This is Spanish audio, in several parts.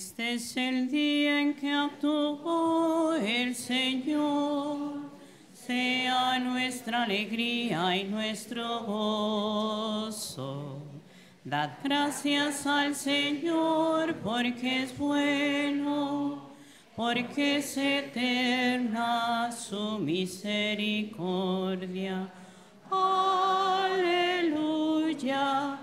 Este es el día en que actuó el Señor. Sea nuestra alegría y nuestro gozo. Dad gracias al Señor porque es bueno, porque es eterna su misericordia. Aleluya,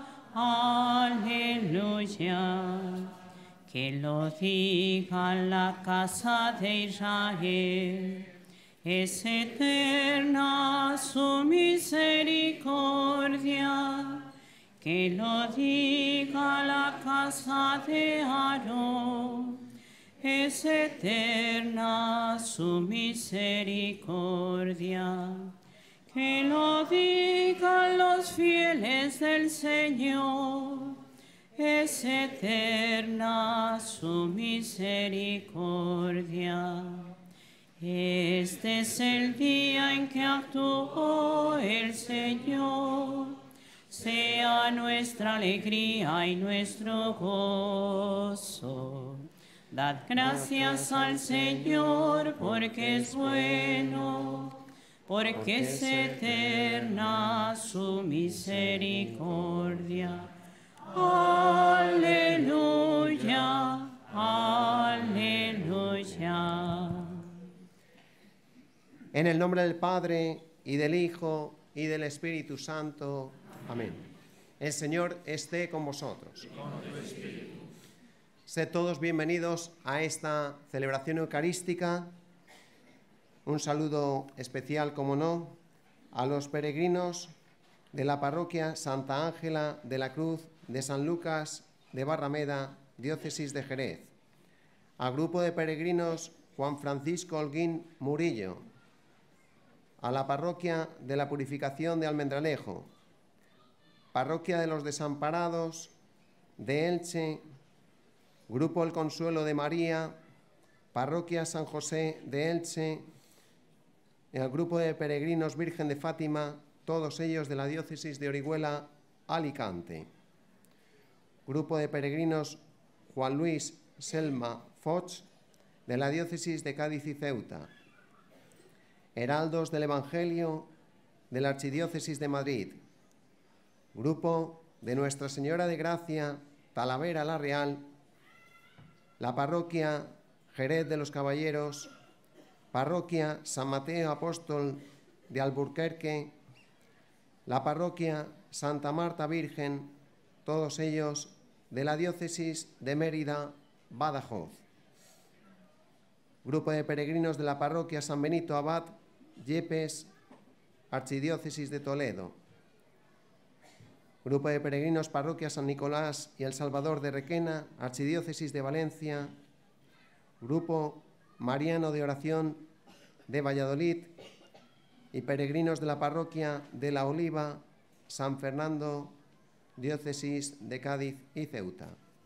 aleluya. Que lo diga la casa de Israel. Es eterna su misericordia. Que lo diga la casa de Aarón. Es eterna su misericordia. Que lo digan los fieles del Señor. Es eterna su misericordia. Este es el día en que actuó el Señor. Sea nuestra alegría y nuestro gozo. Dad gracias al Señor porque es bueno, porque es eterna su misericordia. Aleluya, aleluya. En el nombre del Padre, y del Hijo, y del Espíritu Santo. Amén. El Señor esté con vosotros. Sed todos bienvenidos a esta celebración eucarística. Un saludo especial, como no, a los peregrinos de la parroquia Santa Ángela de la Cruz de San Lucas de Barrameda, diócesis de Jerez. Al grupo de peregrinos Juan Francisco Holguín Murillo. A la parroquia de la Purificación de Almendralejo. Parroquia de los Desamparados de Elche. Grupo El Consuelo de María. Parroquia San José de Elche. El grupo de peregrinos Virgen de Fátima, todos ellos de la diócesis de Orihuela, Alicante. Grupo de peregrinos Juan Luis Selma Foch, de la diócesis de Cádiz y Ceuta. Heraldos del Evangelio, de la Archidiócesis de Madrid. Grupo de Nuestra Señora de Gracia, Talavera la Real. La parroquia Jerez de los Caballeros. Parroquia San Mateo Apóstol de Alburquerque. La parroquia Santa Marta Virgen, todos ellos de la diócesis de Mérida, Badajoz. Grupo de peregrinos de la parroquia San Benito Abad, Yepes, Archidiócesis de Toledo. Grupo de peregrinos parroquia San Nicolás y El Salvador de Requena, Archidiócesis de Valencia. Grupo mariano de oración de Valladolid y peregrinos de la parroquia de La Oliva, San Fernando, diócesis de Cádiz y Ceuta.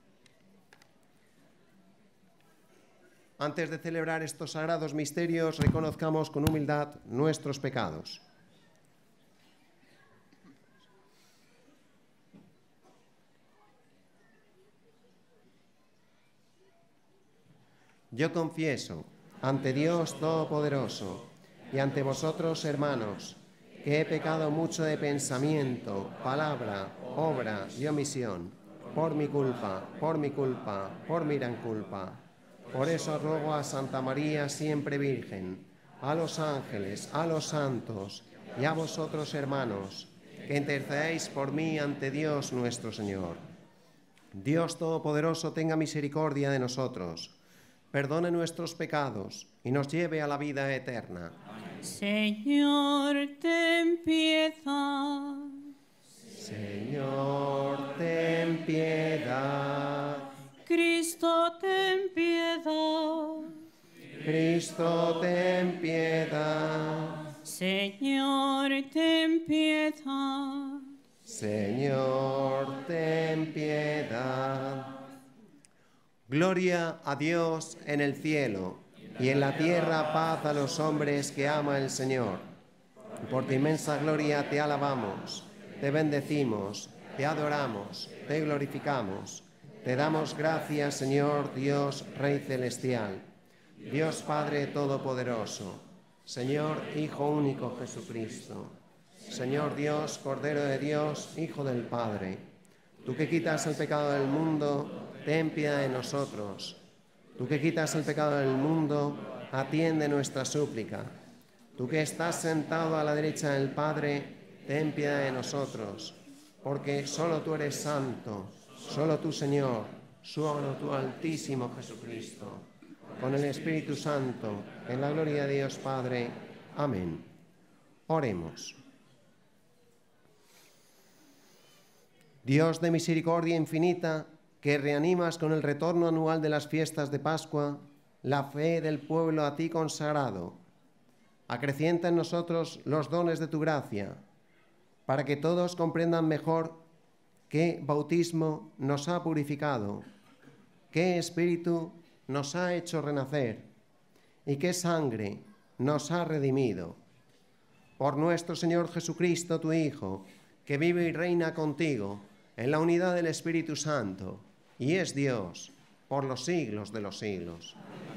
Antes de celebrar estos sagrados misterios, reconozcamos con humildad nuestros pecados. Yo confieso ante Dios Todopoderoso y ante vosotros, hermanos, que he pecado mucho de pensamiento, palabra, obra y omisión, por mi culpa, por mi gran culpa. Por eso ruego a Santa María, siempre Virgen, a los ángeles, a los santos y a vosotros, hermanos, que intercedáis por mí ante Dios nuestro Señor. Dios Todopoderoso tenga misericordia de nosotros, perdone nuestros pecados y nos lleve a la vida eterna. Señor, ten piedad. Señor, ten piedad. Cristo, ten piedad. Cristo, ten piedad. Señor, ten piedad. Señor, ten piedad. Gloria a Dios en el cielo y en la tierra paz a los hombres que ama el Señor. Por tu inmensa gloria te alabamos, te bendecimos, te adoramos, te glorificamos. Te damos gracias, Señor Dios, Rey Celestial, Dios Padre Todopoderoso, Señor Hijo único Jesucristo, Señor Dios, Cordero de Dios, Hijo del Padre. Tú que quitas el pecado del mundo, ten piedad de nosotros. Tú que quitas el pecado del mundo, atiende nuestra súplica. Tú que estás sentado a la derecha del Padre, ten piedad de nosotros, porque solo tú eres santo, solo tú, Señor, solo tú, Altísimo Jesucristo, con el Espíritu Santo, en la gloria de Dios Padre. Amén. Oremos. Dios de misericordia infinita, que reanimas con el retorno anual de las fiestas de Pascua la fe del pueblo a ti consagrado, acrecienta en nosotros los dones de tu gracia, para que todos comprendan mejor qué bautismo nos ha purificado, qué espíritu nos ha hecho renacer y qué sangre nos ha redimido. Por nuestro Señor Jesucristo, tu Hijo, que vive y reina contigo en la unidad del Espíritu Santo, y es Dios por los siglos de los siglos.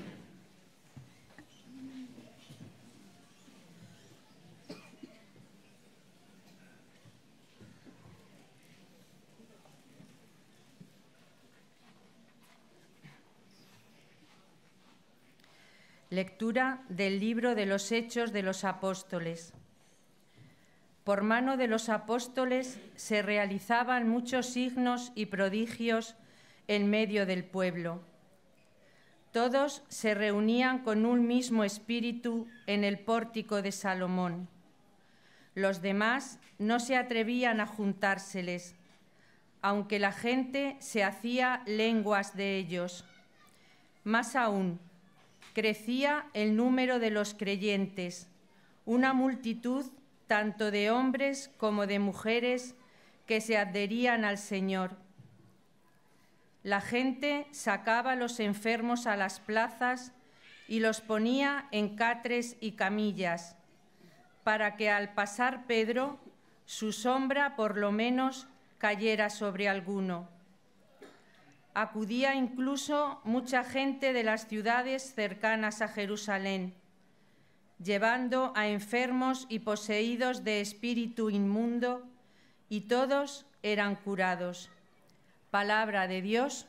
Lectura del libro de los Hechos de los Apóstoles. Por mano de los apóstoles se realizaban muchos signos y prodigios en medio del pueblo. Todos se reunían con un mismo espíritu en el pórtico de Salomón. Los demás no se atrevían a juntárseles, aunque la gente se hacía lenguas de ellos. Más aún, crecía el número de los creyentes, una multitud tanto de hombres como de mujeres que se adherían al Señor. La gente sacaba a los enfermos a las plazas y los ponía en catres y camillas, para que al pasar Pedro, su sombra por lo menos cayera sobre alguno. Acudía incluso mucha gente de las ciudades cercanas a Jerusalén, llevando a enfermos y poseídos de espíritu inmundo, y todos eran curados. Palabra de Dios.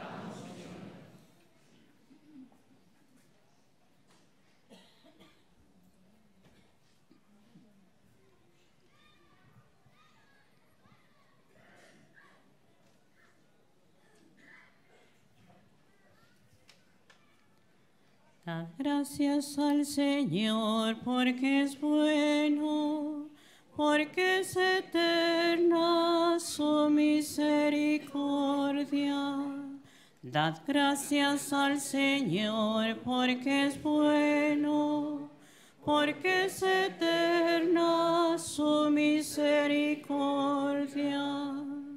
Dad gracias al Señor porque es bueno, porque es eterna su misericordia. Dad gracias al Señor porque es bueno, porque es eterna su misericordia.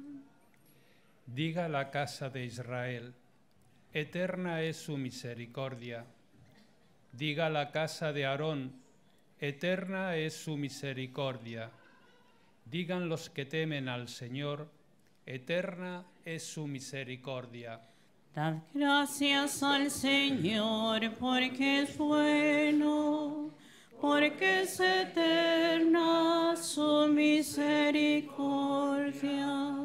Diga la casa de Israel, eterna es su misericordia. Diga la casa de Aarón, eterna es su misericordia. Digan los que temen al Señor, eterna es su misericordia. Dad gracias al Señor porque es bueno, porque es eterna su misericordia.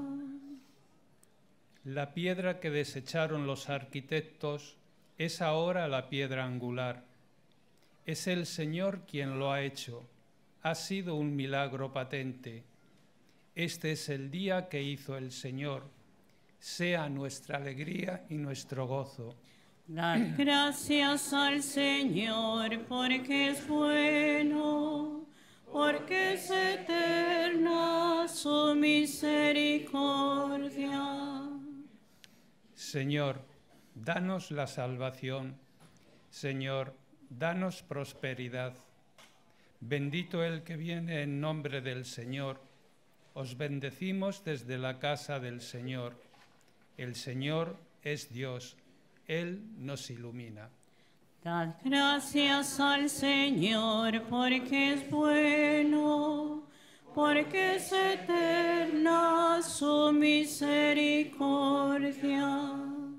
La piedra que desecharon los arquitectos es ahora la piedra angular. Es el Señor quien lo ha hecho. Ha sido un milagro patente. Este es el día que hizo el Señor. Sea nuestra alegría y nuestro gozo. Dad gracias al Señor porque es bueno, porque es eterna su misericordia. Señor, danos la salvación. Señor, danos prosperidad. Bendito el que viene en nombre del Señor. Os bendecimos desde la casa del Señor. El Señor es Dios. Él nos ilumina. Dad gracias al Señor porque es bueno, porque es eterna su misericordia.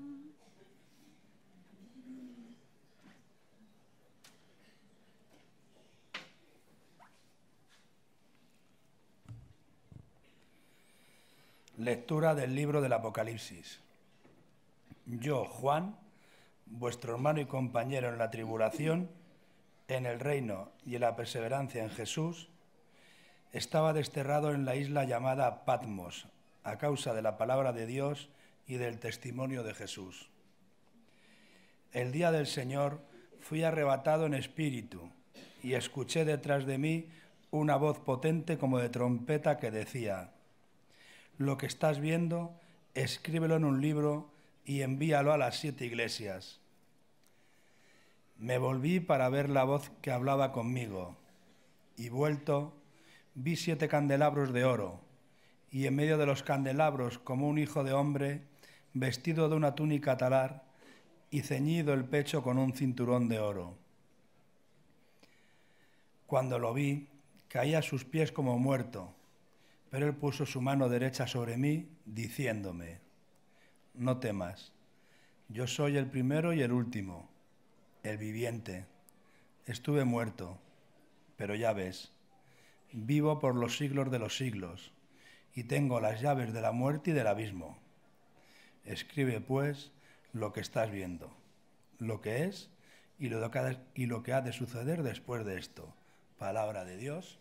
Lectura del libro del Apocalipsis. Yo, Juan, vuestro hermano y compañero en la tribulación, en el reino y en la perseverancia en Jesús, estaba desterrado en la isla llamada Patmos, a causa de la palabra de Dios y del testimonio de Jesús. El día del Señor fui arrebatado en espíritu y escuché detrás de mí una voz potente como de trompeta que decía: lo que estás viendo, escríbelo en un libro y envíalo a las 7 iglesias. Me volví para ver la voz que hablaba conmigo, y vuelto, vi 7 candelabros de oro, y en medio de los candelabros, como un hijo de hombre, vestido de una túnica talar, y ceñido el pecho con un cinturón de oro. Cuando lo vi, caí a sus pies como muerto. Pero él puso su mano derecha sobre mí, diciéndome: no temas, yo soy el primero y el último, el viviente. Estuve muerto, pero ya ves, vivo por los siglos de los siglos, y tengo las llaves de la muerte y del abismo. Escribe, pues, lo que estás viendo, lo que es y lo que ha de suceder después de esto. Palabra de Dios.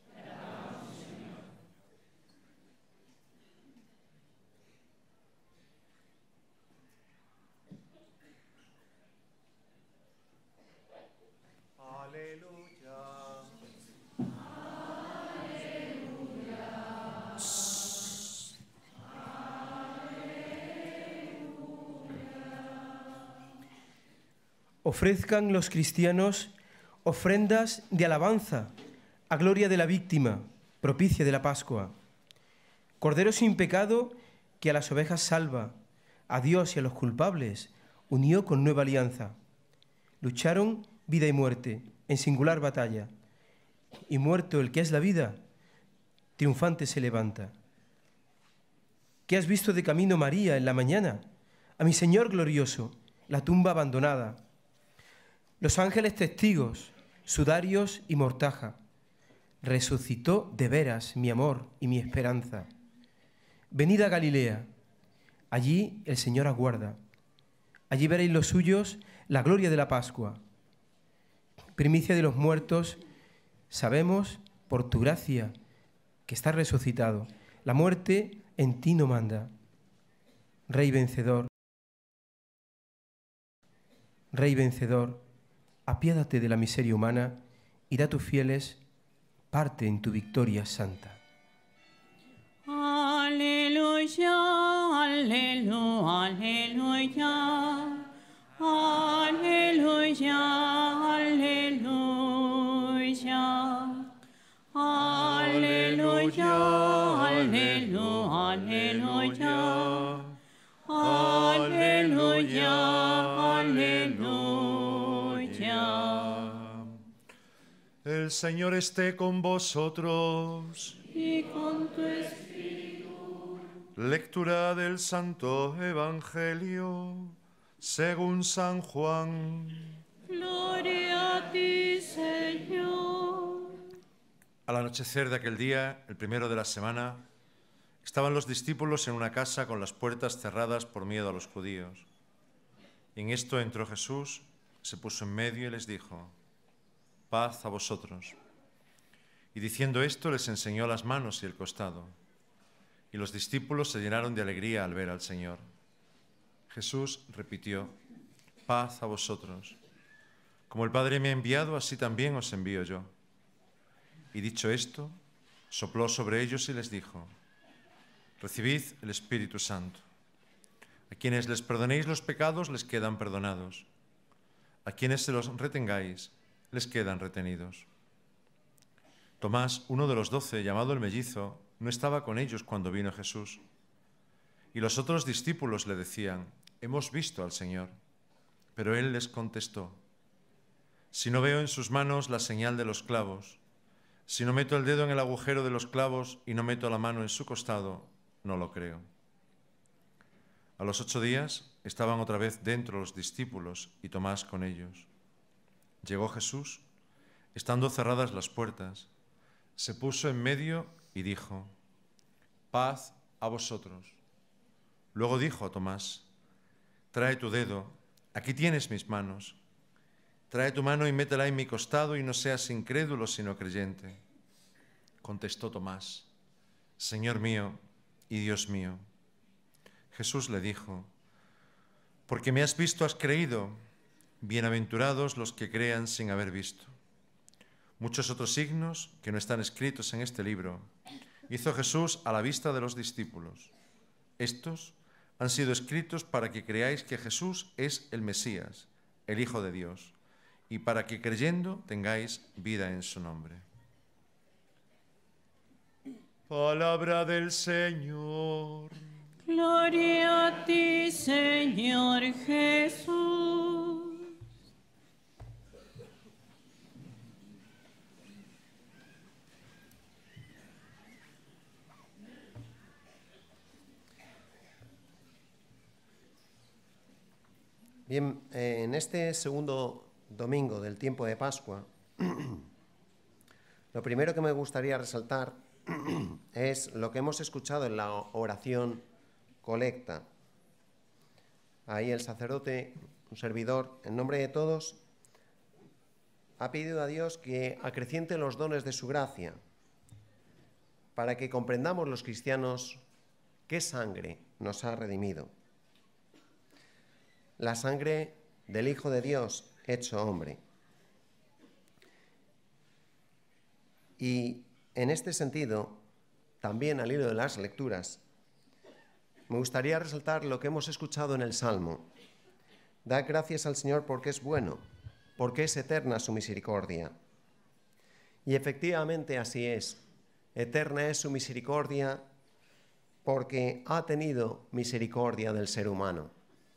Ofrezcan los cristianos ofrendas de alabanza a gloria de la víctima, propicia de la Pascua. Cordero sin pecado que a las ovejas salva, a Dios y a los culpables unió con nueva alianza. Lucharon vida y muerte en singular batalla, y muerto el que es la vida, triunfante se levanta. ¿Qué has visto de camino, María, en la mañana? A mi Señor glorioso, la tumba abandonada. Los ángeles testigos, sudarios y mortaja. Resucitó de veras mi amor y mi esperanza. Venid a Galilea, allí el Señor aguarda. Allí veréis los suyos la gloria de la Pascua. Primicia de los muertos, sabemos por tu gracia que estás resucitado. La muerte en ti no manda. Rey vencedor, apiádate de la miseria humana y da a tus fieles parte en tu victoria santa. Aleluya, aleluya, aleluya, aleluya, aleluya, aleluya, aleluya, aleluya, aleluya. El Señor esté con vosotros. Y con tu espíritu. Lectura del Santo Evangelio según San Juan. Gloria a ti, Señor. Al anochecer de aquel día, el primero de la semana, estaban los discípulos en una casa con las puertas cerradas por miedo a los judíos. Y en esto entró Jesús, se puso en medio y les dijo: paz a vosotros. Y diciendo esto les enseñó las manos y el costado. Y los discípulos se llenaron de alegría al ver al Señor. Jesús repitió: paz a vosotros. Como el Padre me ha enviado, así también os envío yo. Y dicho esto, sopló sobre ellos y les dijo: recibid el Espíritu Santo. A quienes les perdonéis los pecados les quedan perdonados. A quienes se los retengáis les quedan retenidos. Tomás, uno de los 12, llamado el mellizo, no estaba con ellos cuando vino Jesús. Y los otros discípulos le decían: hemos visto al Señor. Pero él les contestó: si no veo en sus manos la señal de los clavos, Si no meto el dedo en el agujero de los clavos y no meto la mano en su costado, no lo creo. A los 8 días estaban otra vez dentro los discípulos y Tomás con ellos. Llegó Jesús, estando cerradas las puertas, se puso en medio y dijo: «Paz a vosotros». Luego dijo a Tomás: «Trae tu dedo, aquí tienes mis manos. Trae tu mano y métela en mi costado y no seas incrédulo sino creyente». Contestó Tomás: «Señor mío y Dios mío». Jesús le dijo: «Porque me has visto, has creído. Bienaventurados los que crean sin haber visto». Muchos otros signos que no están escritos en este libro hizo Jesús a la vista de los discípulos. Estos han sido escritos para que creáis que Jesús es el Mesías, el Hijo de Dios, y para que creyendo tengáis vida en su nombre. Palabra del Señor. Gloria a ti, Señor Jesús. Bien, en este segundo domingo del tiempo de Pascua, lo primero que me gustaría resaltar es lo que hemos escuchado en la oración colecta. Ahí el sacerdote, un servidor, en nombre de todos, ha pedido a Dios que acreciente los dones de su gracia para que comprendamos los cristianos qué sangre nos ha redimido. La sangre del Hijo de Dios hecho hombre. Y en este sentido, también al hilo de las lecturas, me gustaría resaltar lo que hemos escuchado en el Salmo. Dad gracias al Señor porque es bueno, porque es eterna su misericordia. Y efectivamente así es. Eterna es su misericordia porque ha tenido misericordia del ser humano.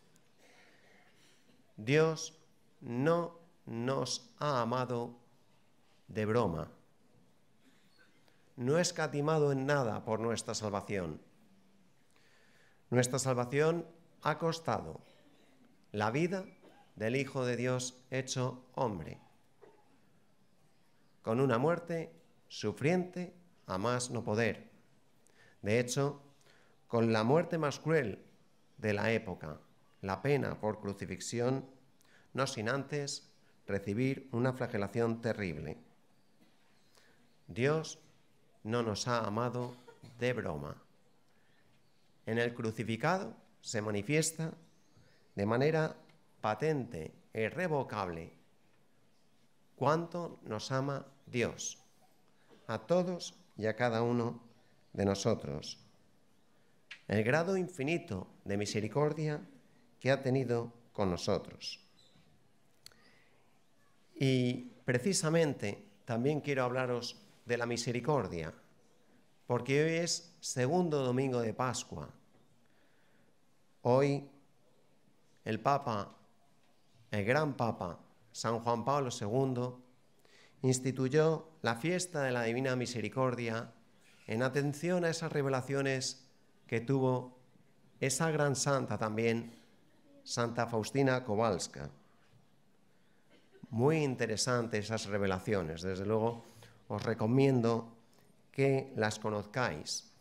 Dios no nos ha amado de broma. No ha escatimado en nada por nuestra salvación. Nuestra salvación ha costado la vida del Hijo de Dios hecho hombre, con una muerte sufriente a más no poder. De hecho, con la muerte más cruel de la época, la pena por crucifixión, no sin antes recibir una flagelación terrible. Dios no nos ha amado de broma. En el crucificado se manifiesta de manera patente e irrevocable cuánto nos ama Dios, a todos y a cada uno de nosotros. El grado infinito de misericordia que ha tenido con nosotros. Y precisamente también quiero hablaros de la misericordia, porque hoy es segundo domingo de Pascua. Hoy el Papa, el gran Papa San Juan Pablo II, instituyó la fiesta de la Divina Misericordia en atención a esas revelaciones que tuvo esa gran santa también, Santa Faustina Kowalska. Muy interesantes esas revelaciones, desde luego os recomiendo que las conozcáis.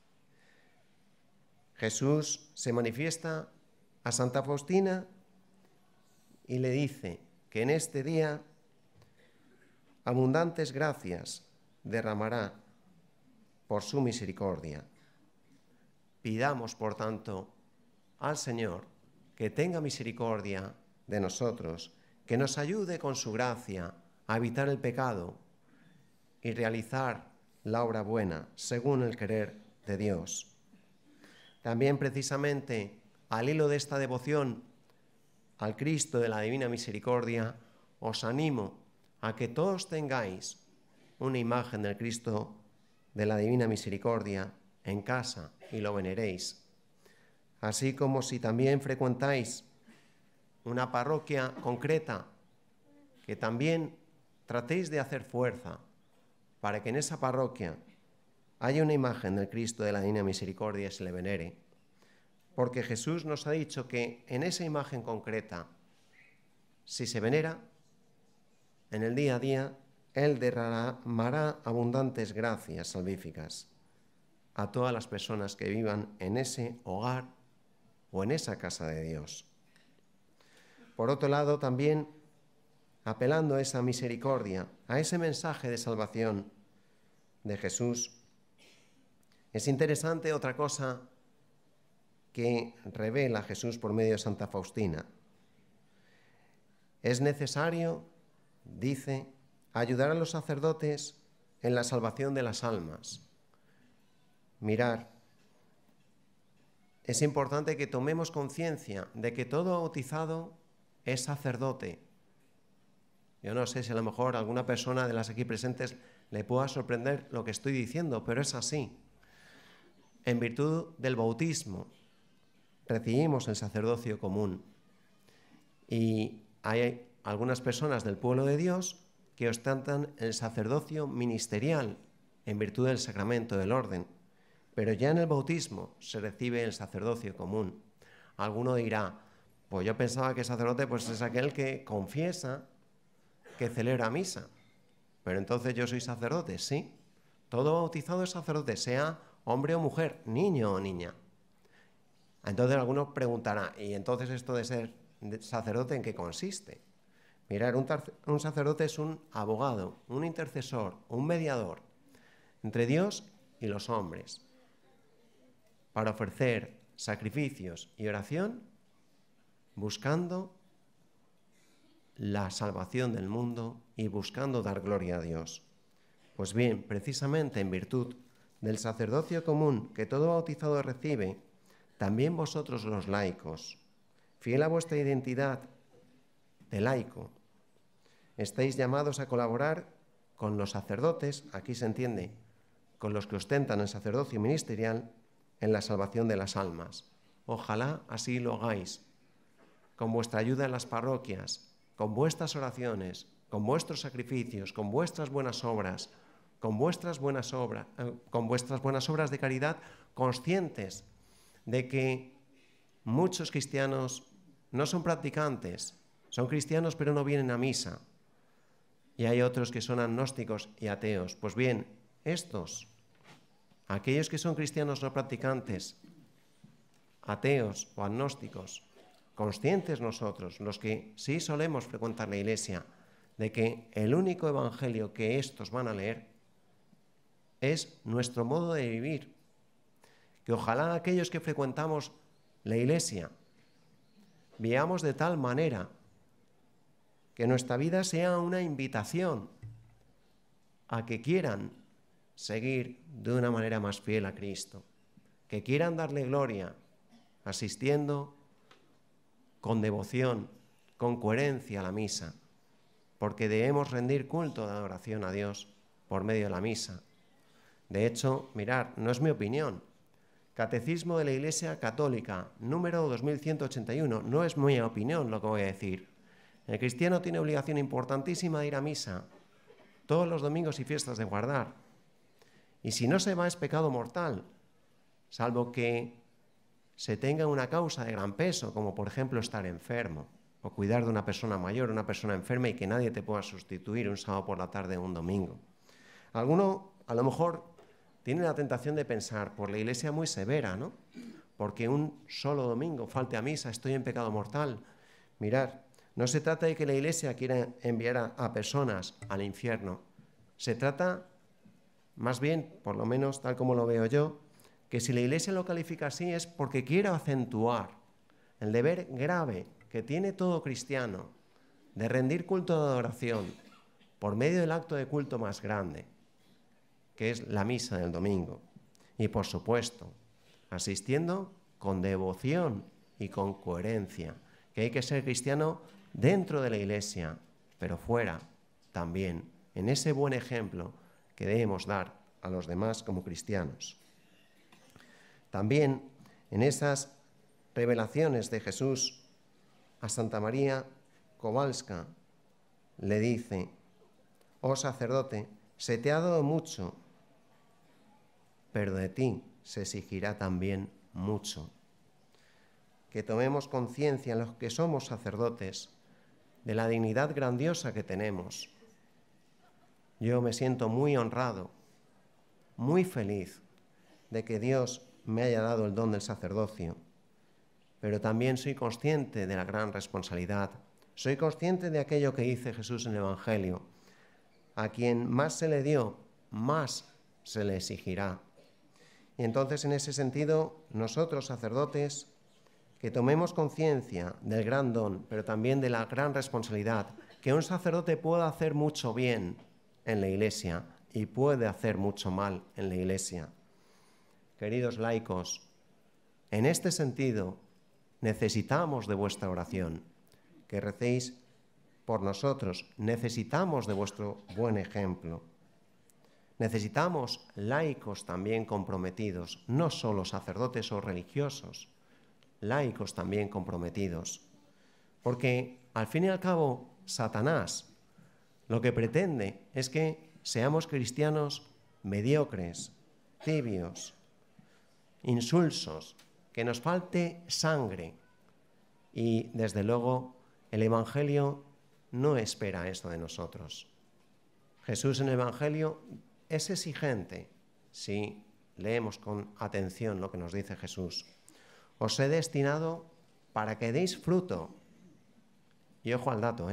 Jesús se manifiesta a Santa Faustina y le dice que en este día abundantes gracias derramará por su misericordia. Pidamos, por tanto, al Señor que tenga misericordia de nosotros, que nos ayude con su gracia a evitar el pecado y realizar la obra buena según el querer de Dios. También precisamente al hilo de esta devoción al Cristo de la Divina Misericordia, os animo a que todos tengáis una imagen del Cristo de la Divina Misericordia en casa y lo veneréis. Así como si también frecuentáis una parroquia concreta, que también tratéis de hacer fuerza para que en esa parroquia haya una imagen del Cristo de la Divina Misericordia y se le venere, porque Jesús nos ha dicho que en esa imagen concreta, si se venera, en el día a día, Él derramará abundantes gracias salvíficas a todas las personas que vivan en ese hogar o en esa casa de Dios. Por otro lado, también apelando a esa misericordia, a ese mensaje de salvación de Jesús, es interesante otra cosa que revela Jesús por medio de Santa Faustina. Es necesario, dice, ayudar a los sacerdotes en la salvación de las almas. Mirar, es importante que tomemos conciencia de que todo bautizado es sacerdote. Yo no sé si a lo mejor a alguna persona de las aquí presentes le pueda sorprender lo que estoy diciendo, pero es así. En virtud del bautismo recibimos el sacerdocio común y hay algunas personas del pueblo de Dios que ostentan el sacerdocio ministerial en virtud del sacramento del orden, pero ya en el bautismo se recibe el sacerdocio común. Alguno dirá, pues yo pensaba que sacerdote pues es aquel que confiesa, que celebra misa, pero entonces yo soy sacerdote, sí. Todo bautizado es sacerdote, sea hombre o mujer, niño o niña. Entonces alguno preguntará, ¿y entonces esto de ser sacerdote en qué consiste? Mirar, un sacerdote es un abogado, un intercesor, un mediador entre Dios y los hombres para ofrecer sacrificios y oración buscando la salvación del mundo y buscando dar gloria a Dios. Pues bien, precisamente en virtud del sacerdocio común que todo bautizado recibe, también vosotros los laicos, fiel a vuestra identidad de laico, estáis llamados a colaborar con los sacerdotes, aquí se entiende, con los que ostentan el sacerdocio ministerial en la salvación de las almas. Ojalá así lo hagáis, con vuestra ayuda en las parroquias, con vuestras oraciones, con vuestros sacrificios, con vuestras buenas obras, con vuestras buenas obras de caridad, conscientes de que muchos cristianos no son practicantes, son cristianos pero no vienen a misa. Y hay otros que son agnósticos y ateos. Pues bien, estos, aquellos que son cristianos no practicantes, ateos o agnósticos, conscientes nosotros, los que sí solemos frecuentar la iglesia, de que el único evangelio que estos van a leer es nuestro modo de vivir. Que ojalá aquellos que frecuentamos la iglesia veamos de tal manera que nuestra vida sea una invitación a que quieran seguir de una manera más fiel a Cristo, que quieran darle gloria asistiendo con devoción, con coherencia a la misa, porque debemos rendir culto de adoración a Dios por medio de la misa. De hecho, mirad, no es mi opinión. Catecismo de la Iglesia Católica, número 2181, no es mi opinión lo que voy a decir. El cristiano tiene obligación importantísima de ir a misa todos los domingos y fiestas de guardar. Y si no se va es pecado mortal, salvo que se tenga una causa de gran peso, como por ejemplo estar enfermo o cuidar de una persona mayor, una persona enferma y que nadie te pueda sustituir un sábado por la tarde o un domingo. Alguno a lo mejor tiene la tentación de pensar, por la iglesia muy severa, ¿no? Porque un solo domingo falte a misa, estoy en pecado mortal. Mirad, no se trata de que la iglesia quiera enviar a personas al infierno. Se trata, más bien, por lo menos tal como lo veo yo, que si la iglesia lo califica así es porque quiere acentuar el deber grave que tiene todo cristiano de rendir culto de adoración por medio del acto de culto más grande, que es la misa del domingo. Y por supuesto, asistiendo con devoción y con coherencia, que hay que ser cristiano dentro de la iglesia, pero fuera también, en ese buen ejemplo que debemos dar a los demás como cristianos. También en esas revelaciones de Jesús a Santa María Kowalska le dice: oh sacerdote, Se te ha dado mucho, pero de ti se exigirá también mucho. Que tomemos conciencia en los que somos sacerdotes de la dignidad grandiosa que tenemos. Yo me siento muy honrado, muy feliz de que Dios me haya dado el don del sacerdocio, pero también soy consciente de la gran responsabilidad. Soy consciente de aquello que dice Jesús en el Evangelio. A quien más se le dio, más se le exigirá. Y entonces, en ese sentido, nosotros, sacerdotes, que tomemos conciencia del gran don, pero también de la gran responsabilidad, que un sacerdote puede hacer mucho bien en la Iglesia y puede hacer mucho mal en la Iglesia. Queridos laicos, en este sentido, necesitamos de vuestra oración, que recéis por nosotros, necesitamos de vuestro buen ejemplo. Necesitamos laicos también comprometidos, no solo sacerdotes o religiosos, laicos también comprometidos. Porque, al fin y al cabo, Satanás lo que pretende es que seamos cristianos mediocres, tibios, insulsos, que nos falte sangre. Y, desde luego, el Evangelio no espera esto de nosotros. Jesús en el Evangelio es exigente, si leemos con atención lo que nos dice Jesús. Os he destinado para que deis fruto. Y ojo al dato,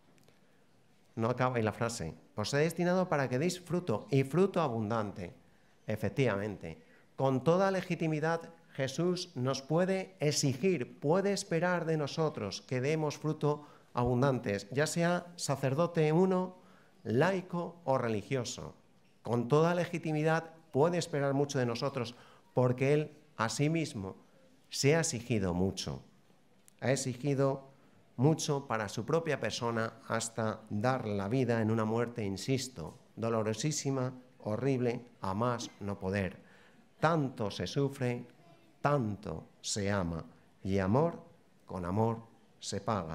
no acaba ahí la frase. Os he destinado para que deis fruto, y fruto abundante. Efectivamente, con toda legitimidad Jesús nos puede exigir, puede esperar de nosotros que demos fruto abundantes, ya sea sacerdote uno, laico o religioso. Con toda legitimidad puede esperar mucho de nosotros, porque Él a sí mismo se ha exigido mucho. Ha exigido mucho para su propia persona hasta dar la vida en una muerte, insisto, dolorosísima, horrible, a más no poder. Tanto se sufre, tanto se ama, y amor con amor se paga.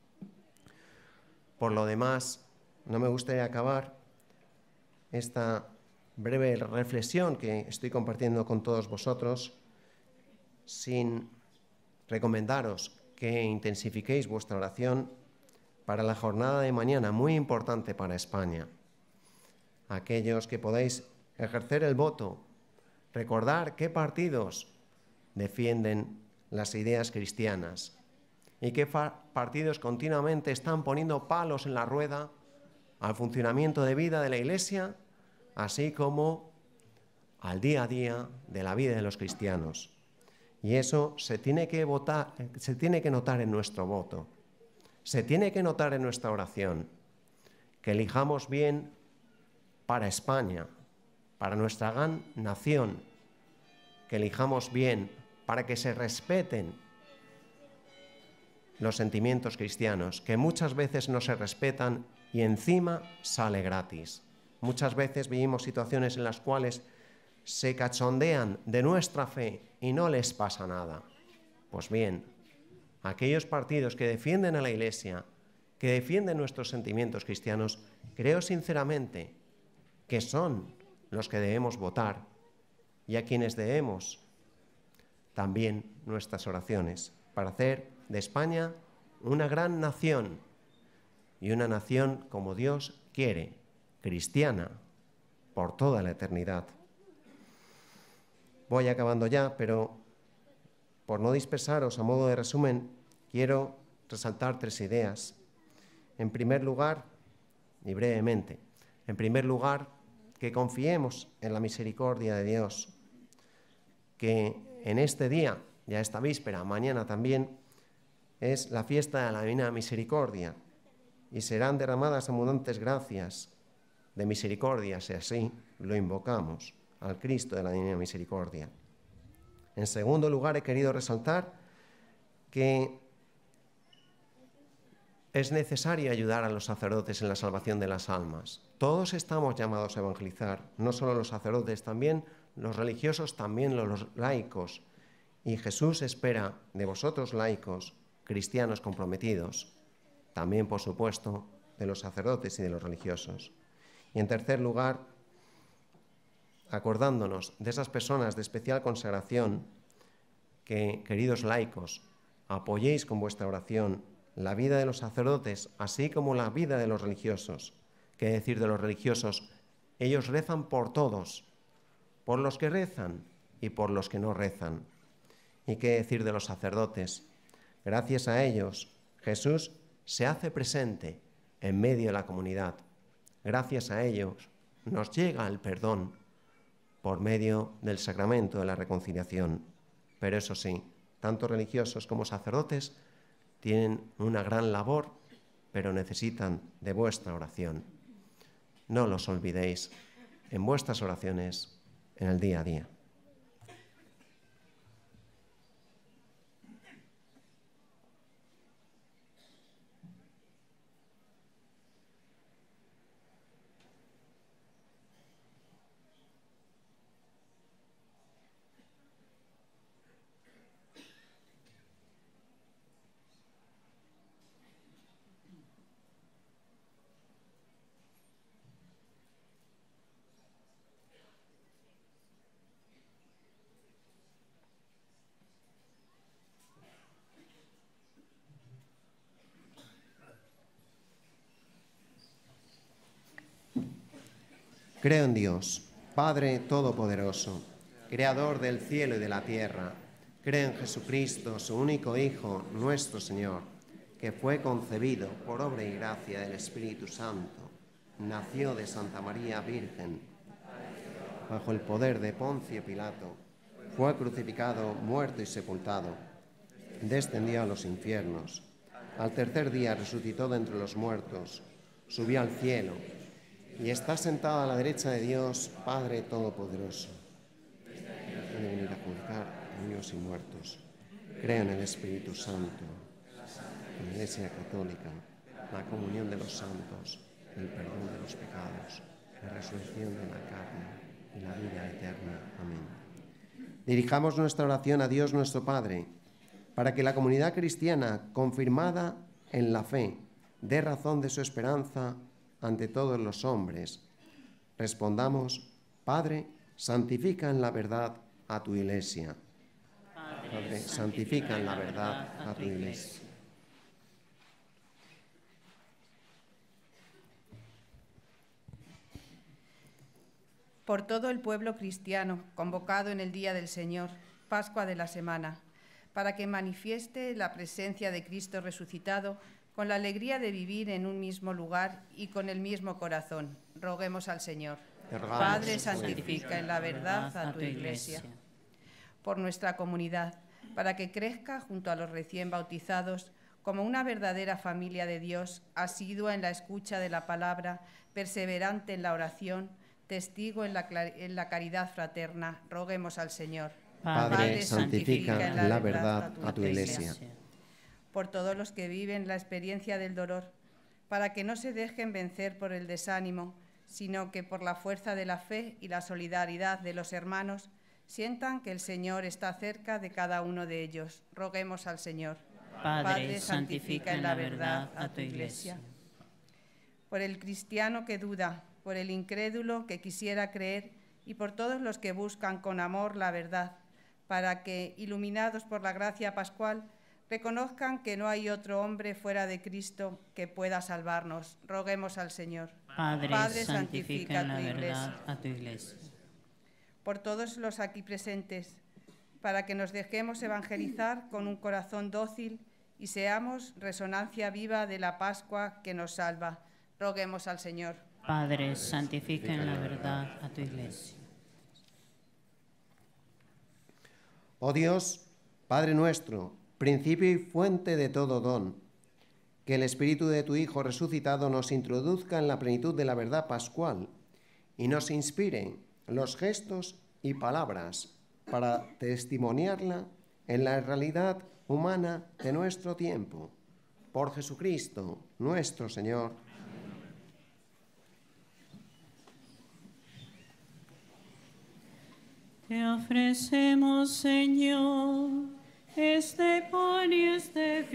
Por lo demás, no me gustaría acabar esta breve reflexión que estoy compartiendo con todos vosotros sin recomendaros que intensifiquéis vuestra oración para la jornada de mañana, muy importante para España. Aquellos que podáis ejercer el voto, recordar qué partidos defienden las ideas cristianas y qué partidos continuamente están poniendo palos en la rueda al funcionamiento de vida de la Iglesia, así como al día a día de la vida de los cristianos. Y eso se tiene que notar en nuestro voto, se tiene que notar en nuestra oración, que elijamos bien para España, para nuestra gran nación, que elijamos bien para que se respeten los sentimientos cristianos, que muchas veces no se respetan y encima sale gratis. Muchas veces vivimos situaciones en las cuales se cachondean de nuestra fe y no les pasa nada. Pues bien, aquellos partidos que defienden a la Iglesia, que defienden nuestros sentimientos cristianos, creo sinceramente que son los que debemos votar y a quienes debemos también nuestras oraciones para hacer de España una gran nación y una nación como Dios quiere, cristiana, por toda la eternidad. Voy acabando ya, pero por no dispersaros, a modo de resumen, quiero resaltar 3 ideas. En primer lugar, y brevemente, en primer lugar, que confiemos en la misericordia de Dios, que en este día, ya esta víspera, mañana también, es la fiesta de la Divina Misericordia, y serán derramadas abundantes gracias de misericordia, si así lo invocamos, al Cristo de la Divina Misericordia. En segundo lugar, he querido resaltar que es necesario ayudar a los sacerdotes en la salvación de las almas. Todos estamos llamados a evangelizar, no solo los sacerdotes, también los religiosos, también los laicos. Y Jesús espera de vosotros, laicos, cristianos comprometidos, también, por supuesto, de los sacerdotes y de los religiosos. Y en tercer lugar, acordándonos de esas personas de especial consagración que, queridos laicos, apoyéis con vuestra oración la vida de los sacerdotes, así como la vida de los religiosos. ¿Qué decir de los religiosos? Ellos rezan por todos, por los que rezan y por los que no rezan. ¿Y qué decir de los sacerdotes? Gracias a ellos, Jesús se hace presente en medio de la comunidad. Gracias a ellos nos llega el perdón por medio del sacramento de la reconciliación. Pero eso sí, tanto religiosos como sacerdotes tienen una gran labor, pero necesitan de vuestra oración. No los olvidéis en vuestras oraciones en el día a día. Creo en Dios, Padre Todopoderoso, Creador del cielo y de la tierra. Creo en Jesucristo, su único Hijo, nuestro Señor, que fue concebido por obra y gracia del Espíritu Santo. Nació de Santa María Virgen, bajo el poder de Poncio Pilato. Fue crucificado, muerto y sepultado. Descendió a los infiernos. Al tercer día resucitó de entre los muertos. Subió al cielo y está sentado a la derecha de Dios, Padre Todopoderoso. Ha de venir a juzgar a vivos y muertos. Creo en el Espíritu Santo, en la Iglesia Católica, la comunión de los santos, el perdón de los pecados, la resurrección de la carne y la vida eterna. Amén. Dirijamos nuestra oración a Dios nuestro Padre, para que la comunidad cristiana, confirmada en la fe, dé razón de su esperanza ante todos los hombres. Respondamos: Padre, santifica en la verdad a tu Iglesia. Padre, santifica en la verdad a tu Iglesia. Por todo el pueblo cristiano convocado en el Día del Señor, Pascua de la Semana, para que manifieste la presencia de Cristo resucitado con la alegría de vivir en un mismo lugar y con el mismo corazón. Roguemos al Señor. Padre, santifica en la verdad a tu Iglesia. Por nuestra comunidad, para que crezca junto a los recién bautizados como una verdadera familia de Dios, asidua en la escucha de la palabra, perseverante en la oración, testigo en la caridad fraterna. Roguemos al Señor. Padre, santifica en la verdad a tu Iglesia. Por todos los que viven la experiencia del dolor, para que no se dejen vencer por el desánimo, sino que por la fuerza de la fe y la solidaridad de los hermanos, sientan que el Señor está cerca de cada uno de ellos. Roguemos al Señor. Padre, santifica en la verdad a tu Iglesia. Por el cristiano que duda, por el incrédulo que quisiera creer y por todos los que buscan con amor la verdad, para que, iluminados por la gracia pascual, reconozcan que no hay otro hombre fuera de Cristo que pueda salvarnos. Roguemos al Señor. Padre, santifica en la verdad a tu Iglesia. Por todos los aquí presentes, para que nos dejemos evangelizar con un corazón dócil y seamos resonancia viva de la Pascua que nos salva. Roguemos al Señor. Padre, santifica en la verdad a tu Iglesia. Oh Dios, Padre nuestro, principio y fuente de todo don, que el Espíritu de tu Hijo resucitado nos introduzca en la plenitud de la verdad pascual y nos inspire los gestos y palabras para testimoniarla en la realidad humana de nuestro tiempo. Por Jesucristo, nuestro Señor. Te ofrecemos, Señor, este pan y este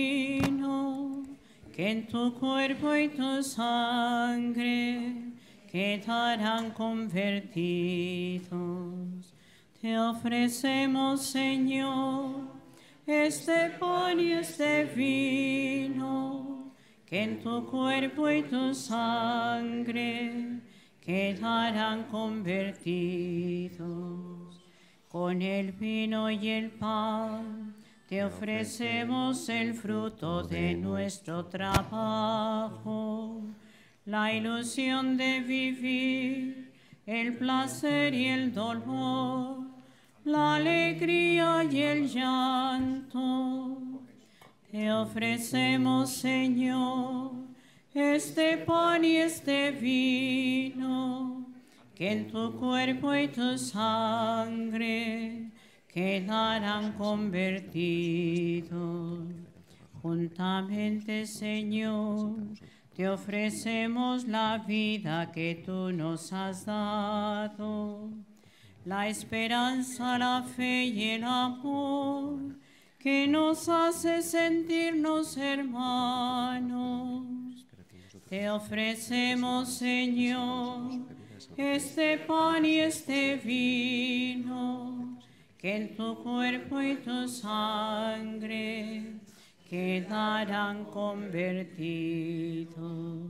vino, que en tu cuerpo y tu sangre quedarán convertidos. Te ofrecemos, Señor, este pan y este vino, que en tu cuerpo y tu sangre quedarán convertidos. Con el vino y el pan te ofrecemos el fruto de nuestro trabajo, la ilusión de vivir, el placer y el dolor, la alegría y el llanto. Te ofrecemos, Señor, este pan y este vino, que en tu cuerpo y tu sangre quedarán convertidos. Juntamente, Señor, te ofrecemos la vida que tú nos has dado, la esperanza, la fe y el amor, que nos hace sentirnos hermanos. Te ofrecemos, Señor, este pan y este vino, que en tu cuerpo y tu sangre quedarán convertidos.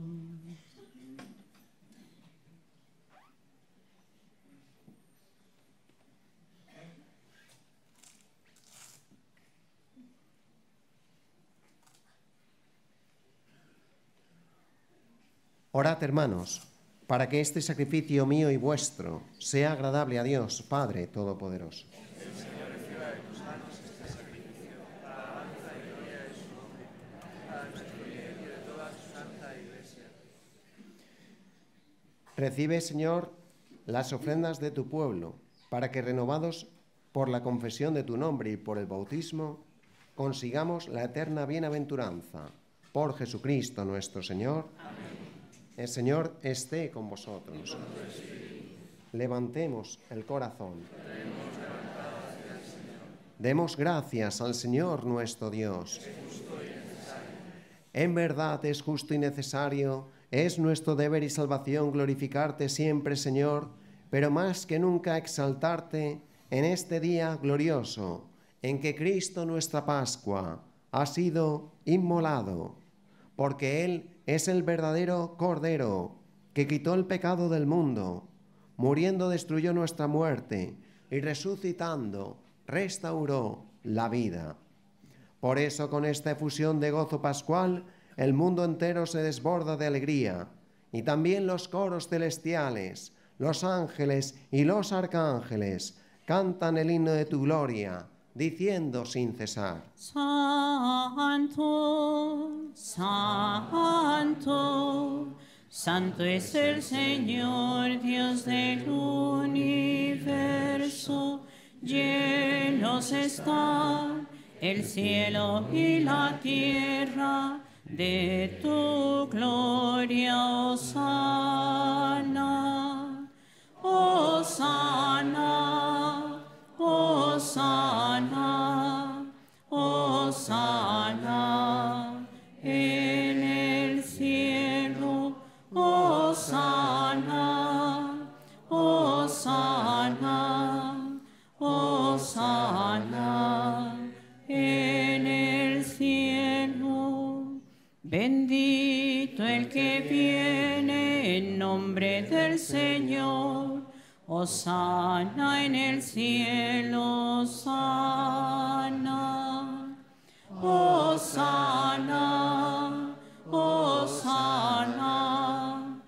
Orad, hermanos, para que este sacrificio mío y vuestro sea agradable a Dios, Padre Todopoderoso. El Señor reciba de tus manos este sacrificio, para alabanza y gloria de su nombre, para nuestro bien y de toda su santa Iglesia. Recibe, Señor, las ofrendas de tu pueblo, para que, renovados por la confesión de tu nombre y por el bautismo, consigamos la eterna bienaventuranza. Por Jesucristo nuestro Señor. Amén. El Señor esté con vosotros. Levantemos el corazón. Demos gracias al Señor nuestro Dios. En verdad es justo y necesario, es nuestro deber y salvación glorificarte siempre, Señor, pero más que nunca exaltarte en este día glorioso, en que Cristo nuestra Pascua ha sido inmolado, porque Él es el verdadero Cordero que quitó el pecado del mundo, muriendo destruyó nuestra muerte y resucitando restauró la vida. Por eso, con esta efusión de gozo pascual, el mundo entero se desborda de alegría, y también los coros celestiales, los ángeles y los arcángeles cantan el himno de tu gloria, diciendo sin cesar: Santo, Santo, Santo es el Señor, Dios del universo. Llenos están el cielo y la tierra de tu gloria. Hosana, Hosana, Hosana, Hosana en el cielo. Hosana, Hosana, Hosana en el cielo. Bendito el que viene en nombre del Señor. Hosana en el cielo. Hosana, Hosana, Hosana,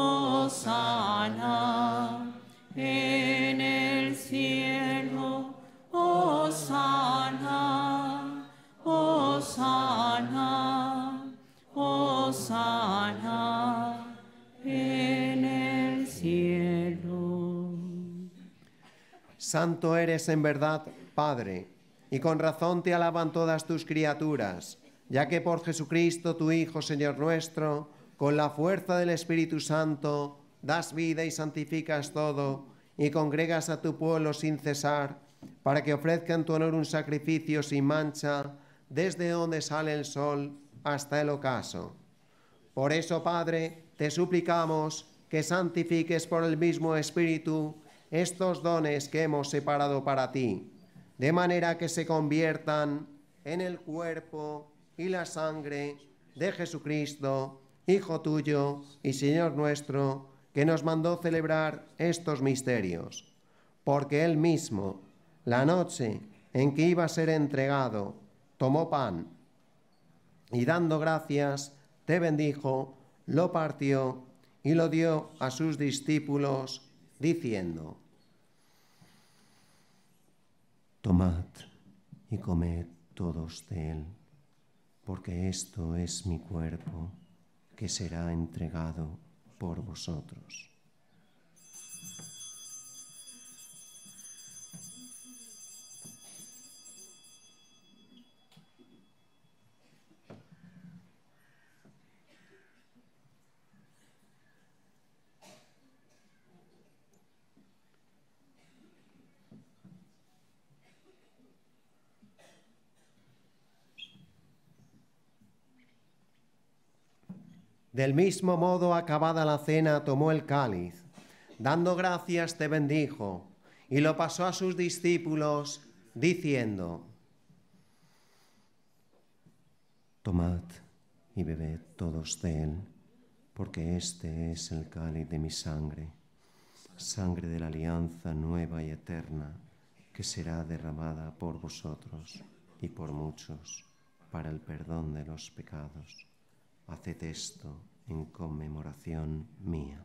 Hosana en el cielo. Hosana, Hosana, Hosana en el cielo. Santo eres en verdad, Padre, y con razón te alaban todas tus criaturas, ya que por Jesucristo, tu Hijo, Señor nuestro, con la fuerza del Espíritu Santo, das vida y santificas todo, y congregas a tu pueblo sin cesar, para que ofrezca en tu honor un sacrificio sin mancha, desde donde sale el sol hasta el ocaso. Por eso, Padre, te suplicamos que santifiques por el mismo Espíritu estos dones que hemos separado para ti, de manera que se conviertan en el cuerpo y la sangre de Jesucristo, Hijo tuyo y Señor nuestro, que nos mandó celebrar estos misterios. Porque Él mismo, la noche en que iba a ser entregado, tomó pan y dando gracias, te bendijo, lo partió y lo dio a sus discípulos, diciendo: tomad y comed todos de él, porque esto es mi cuerpo, que será entregado por vosotros. Del mismo modo, acabada la cena, tomó el cáliz, dando gracias te bendijo, y lo pasó a sus discípulos, diciendo: tomad y bebed todos de él, porque este es el cáliz de mi sangre, sangre de la alianza nueva y eterna, que será derramada por vosotros y por muchos para el perdón de los pecados. Haced esto en conmemoración mía.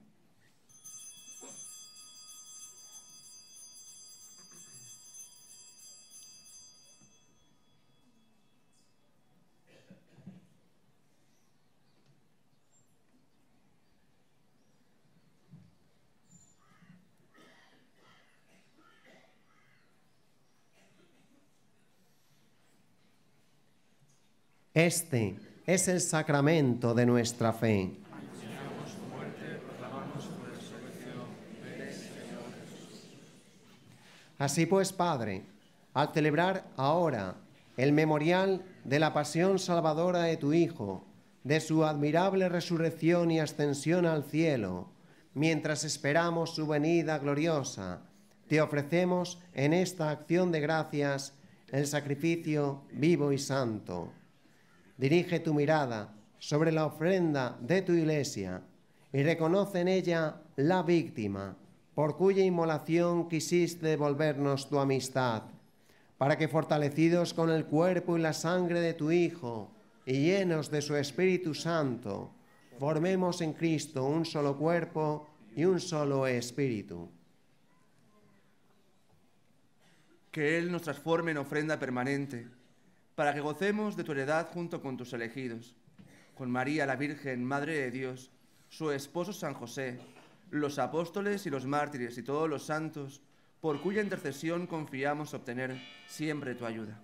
Este es el sacramento de nuestra fe. Anunciamos tu muerte, proclamamos tu resurrección. Ven, Señor Jesús. Así pues, Padre, al celebrar ahora el memorial de la pasión salvadora de tu Hijo, de su admirable resurrección y ascensión al cielo, mientras esperamos su venida gloriosa, te ofrecemos en esta acción de gracias el sacrificio vivo y santo. Dirige tu mirada sobre la ofrenda de tu Iglesia y reconoce en ella la víctima por cuya inmolación quisiste devolvernos tu amistad, para que fortalecidos con el cuerpo y la sangre de tu Hijo y llenos de su Espíritu Santo, formemos en Cristo un solo cuerpo y un solo espíritu. Que Él nos transforme en ofrenda permanente, para que gocemos de tu heredad junto con tus elegidos, con María la Virgen, Madre de Dios, su esposo San José, los apóstoles y los mártires y todos los santos, por cuya intercesión confiamos obtener siempre tu ayuda.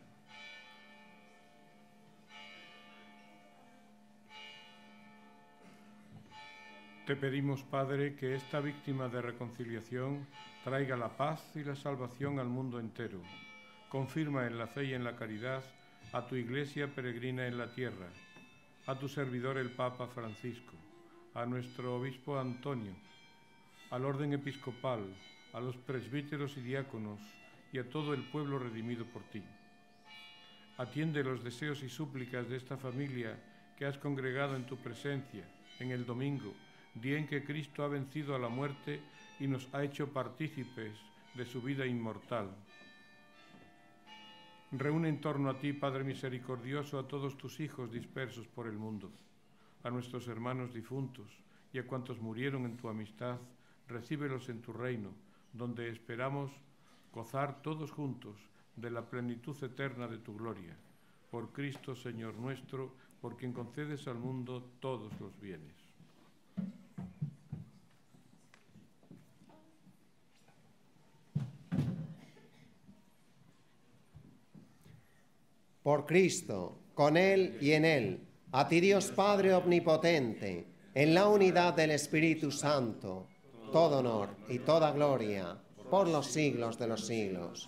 Te pedimos, Padre, que esta víctima de reconciliación traiga la paz y la salvación al mundo entero. Confirma en la fe y en la caridad a tu Iglesia peregrina en la tierra, a tu servidor el Papa Francisco, a nuestro obispo Antonio, al orden episcopal, a los presbíteros y diáconos y a todo el pueblo redimido por ti. Atiende los deseos y súplicas de esta familia que has congregado en tu presencia en el domingo, día en que Cristo ha vencido a la muerte y nos ha hecho partícipes de su vida inmortal. Reúne en torno a ti, Padre misericordioso, a todos tus hijos dispersos por el mundo, a nuestros hermanos difuntos y a cuantos murieron en tu amistad, recíbelos en tu reino, donde esperamos gozar todos juntos de la plenitud eterna de tu gloria. Por Cristo, Señor nuestro, por quien concedes al mundo todos los bienes. Por Cristo, con Él y en Él, a ti Dios Padre omnipotente, en la unidad del Espíritu Santo, todo honor y toda gloria por los siglos de los siglos.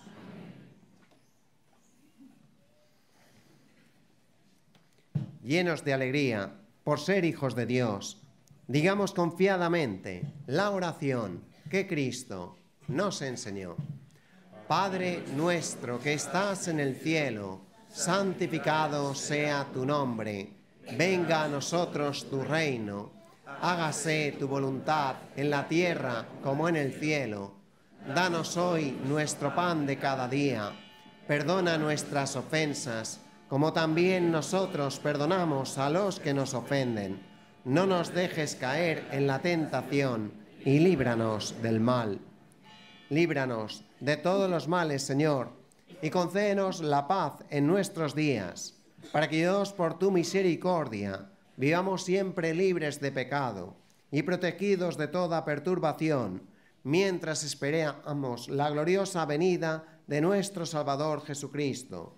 Llenos de alegría por ser hijos de Dios, Digamos confiadamente la oración que Cristo nos enseñó. Padre nuestro que estás en el cielo, santificado sea tu nombre. Venga a nosotros tu reino. Hágase tu voluntad en la tierra como en el cielo. Danos hoy nuestro pan de cada día. Perdona nuestras ofensas, como también nosotros perdonamos a los que nos ofenden. No nos dejes caer en la tentación y líbranos del mal. Líbranos de todos los males, Señor, y concédenos la paz en nuestros días, para que Dios, por tu misericordia, vivamos siempre libres de pecado y protegidos de toda perturbación, mientras esperamos la gloriosa venida de nuestro Salvador Jesucristo.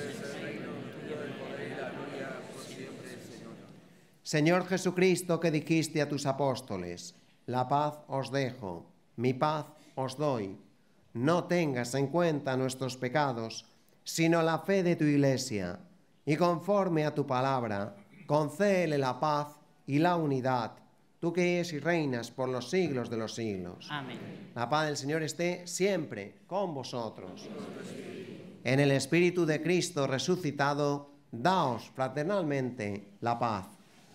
Señor Jesucristo, que dijiste a tus apóstoles: la paz os dejo, mi paz os doy. No tengas en cuenta nuestros pecados, sino la fe de tu Iglesia, y conforme a tu palabra, concédele la paz y la unidad, tú que eres y reinas por los siglos de los siglos. Amén. La paz del Señor esté siempre con vosotros. En el Espíritu de Cristo resucitado, daos fraternalmente la paz.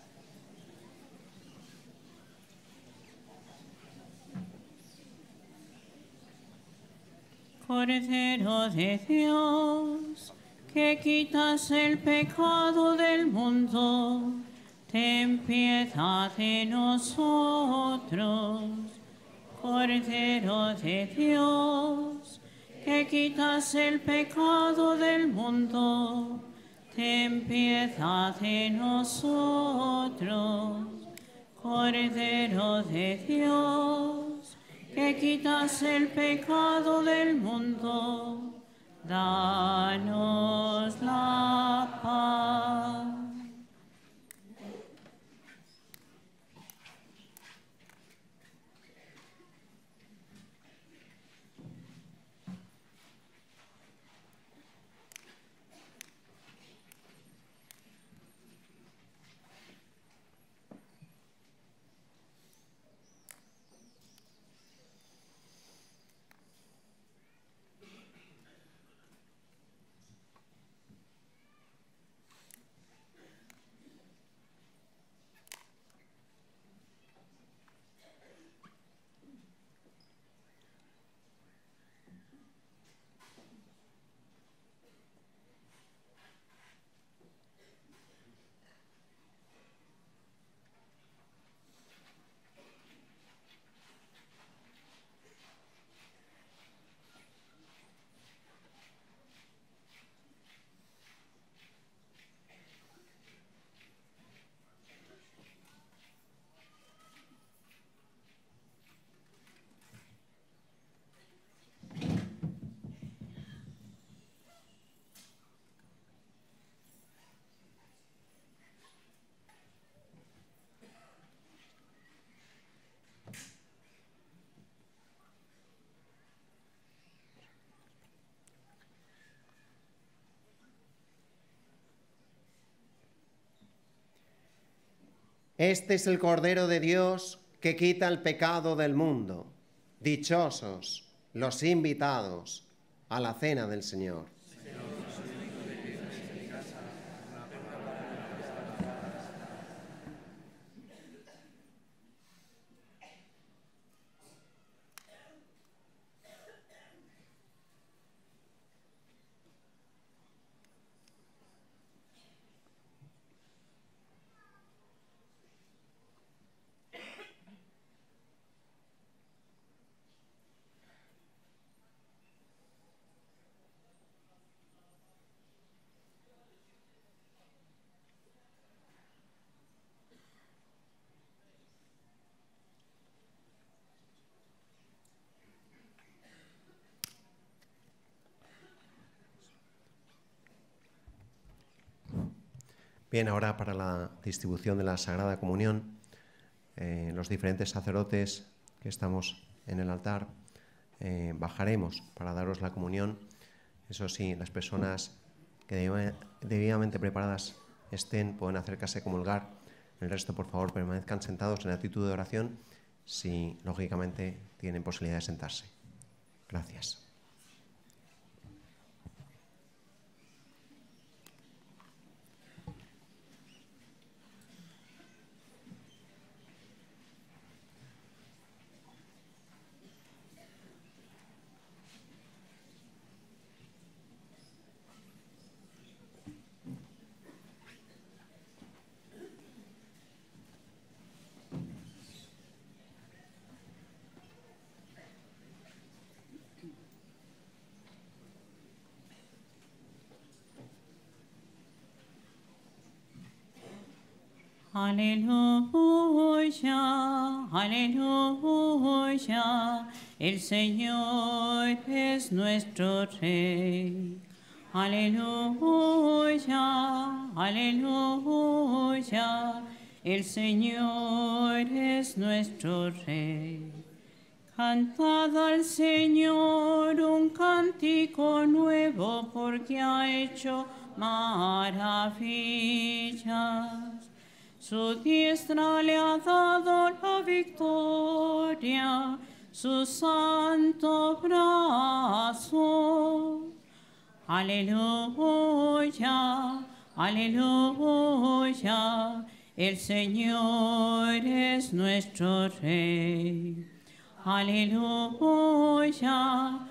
Cordero de Dios, que quitas el pecado del mundo, ten piedad de nosotros. Cordero de Dios, que quitas el pecado del mundo, ten piedad de nosotros. Cordero de Dios, que quitas el pecado del mundo, danos la paz. Este es el Cordero de Dios que quita el pecado del mundo. Dichosos los invitados a la cena del Señor. Bien, ahora para la distribución de la Sagrada Comunión, los diferentes sacerdotes que estamos en el altar bajaremos para daros la comunión. Eso sí, las personas que debidamente preparadas estén, pueden acercarse a comulgar El resto, por favor, permanezcan sentados en actitud de oración si, lógicamente, tienen posibilidad de sentarse. Gracias. Aleluya, aleluya, el Señor es nuestro Rey. Aleluya, aleluya, el Señor es nuestro Rey. Cantad al Señor un cántico nuevo porque ha hecho maravillas. Su diestra le ha dado la victoria, su santo brazo. Aleluya, aleluya, el Señor es nuestro Rey. Aleluya,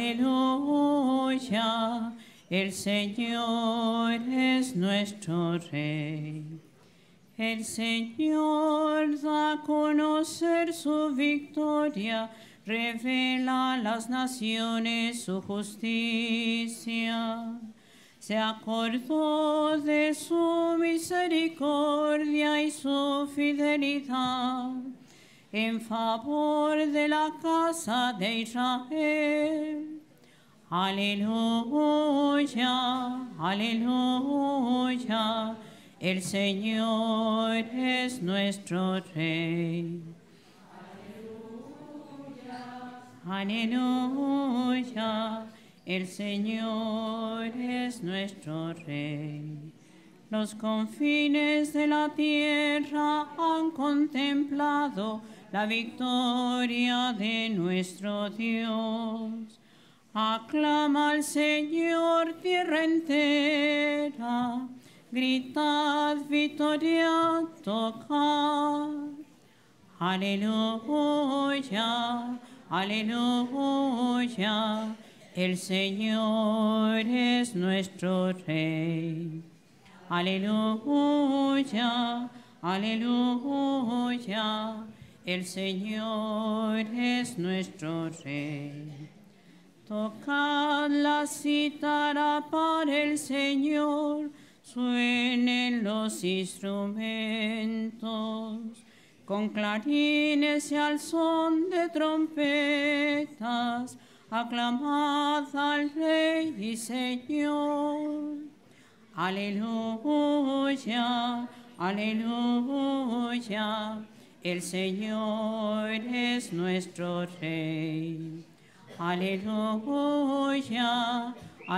aleluya, el Señor es nuestro Rey. El Señor da a conocer su victoria, revela a las naciones su justicia. Se acordó de su misericordia y su fidelidad en favor de la casa de Israel. Aleluya, aleluya, el Señor es nuestro Rey. Aleluya, el Señor es nuestro Rey. Los confines de la tierra han contemplado la victoria de nuestro Dios. Aclama al Señor tierra entera, gritad victoria, tocad. Aleluya, aleluya, el Señor es nuestro Rey. Aleluya, aleluya, el Señor es nuestro Rey. Tocad la cítara para el Señor, suenen los instrumentos, con clarines y al son de trompetas, aclamad al Rey y Señor. Aleluya, aleluya, el Señor es nuestro Rey. Aleluya,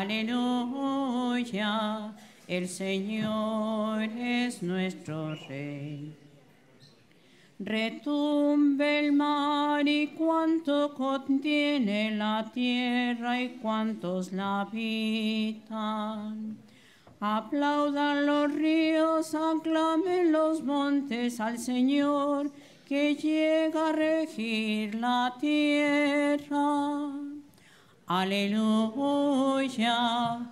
aleluya, el Señor es nuestro Rey. Retumbe el mar y cuanto contiene la tierra y cuantos la habitan. Aplaudan los ríos, aclamen los montes al Señor, que llega a regir la tierra. Aleluya,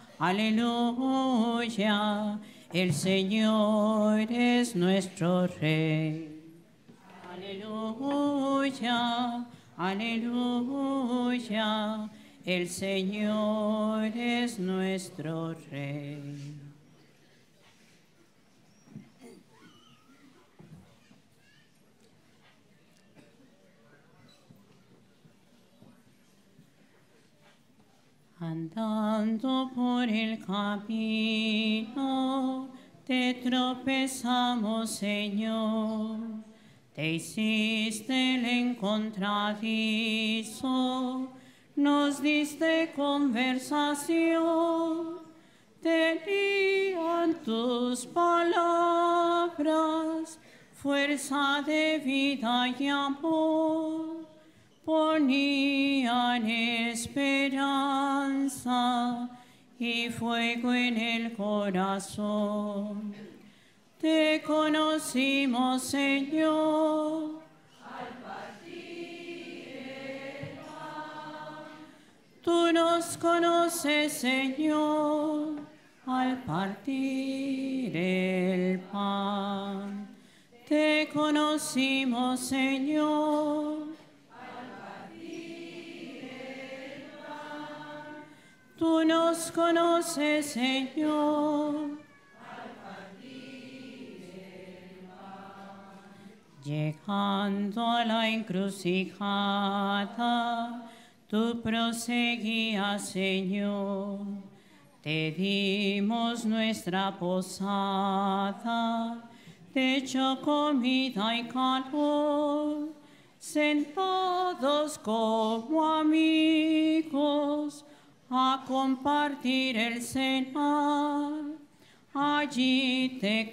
aleluya, el Señor es nuestro Rey. Aleluya, aleluya, el Señor es nuestro Rey. Andando por el camino, te tropezamos, Señor. Te hiciste el encontradizo, nos diste conversación. Tenían tus palabras fuerza de vida y amor, ponían esperanza y fuego en el corazón. Te conocimos, Señor, al partir el pan. Tú nos conoces, Señor, al partir el pan. Te conocimos, Señor, al partir el pan. Tú nos conoces, Señor, al partir el pan. Llegando a la encrucijada, tú proseguías, Señor. Te dimos nuestra posada, techo, comida y calor, sentados como amigos a compartir el cenar. Allí te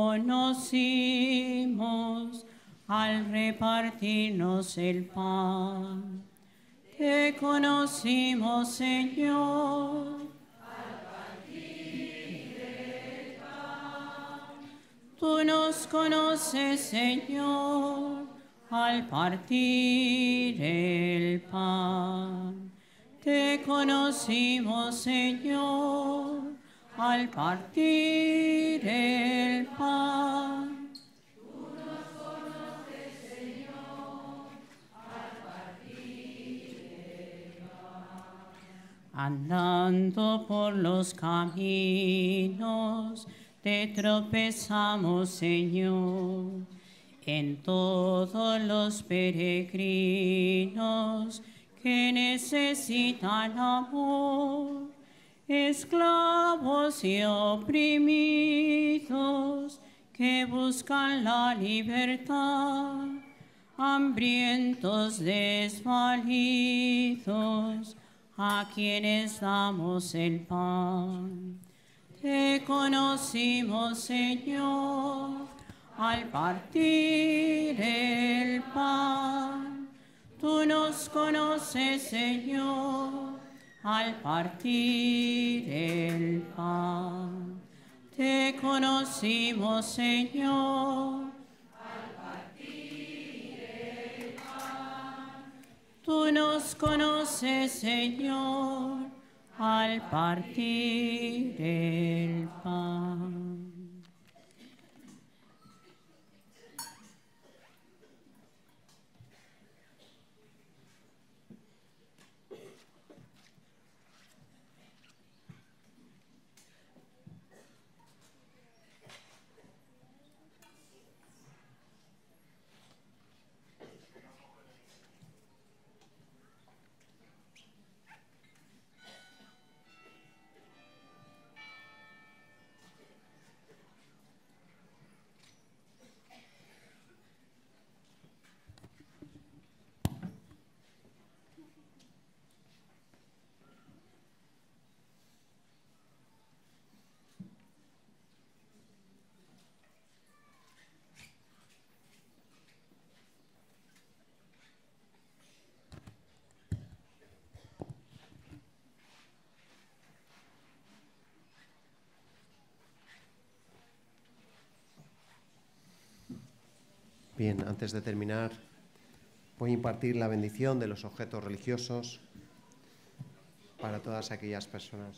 conocimos al repartirnos el pan. Te conocimos, Señor, tú nos conoces, Señor, al partir el pan. Te conocimos, Señor, al partir el pan. Tú nos conoces, Señor, al partir el pan. Andando por los caminos, te tropezamos, Señor, en todos los peregrinos que necesitan amor, esclavos y oprimidos que buscan la libertad, hambrientos, desvalidos, a quienes damos el pan. Te conocimos, Señor, al partir el pan. Tú nos conoces, Señor, al partir el pan. Te conocimos, Señor, al partir el pan. Tú nos conoces, Señor, al partir el pan. Bien, antes de terminar, voy a impartir la bendición de los objetos religiosos para todas aquellas personas.